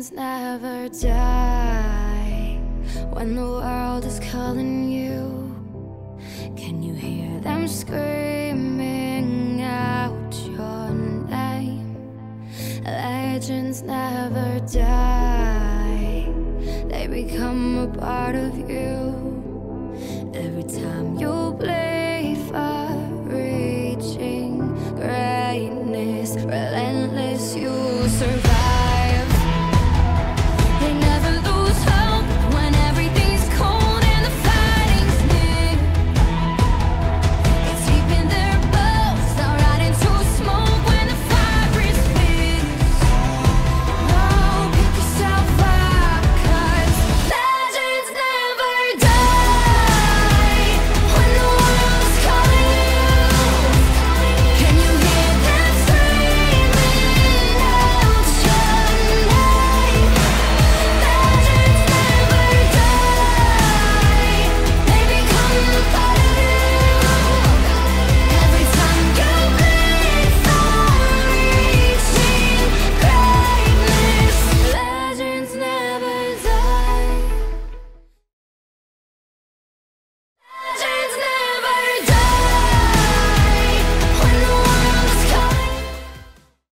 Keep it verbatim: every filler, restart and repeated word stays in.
Legends never die. When the world is calling you, can you hear them screaming out your name? Legends never die. They become a part of you.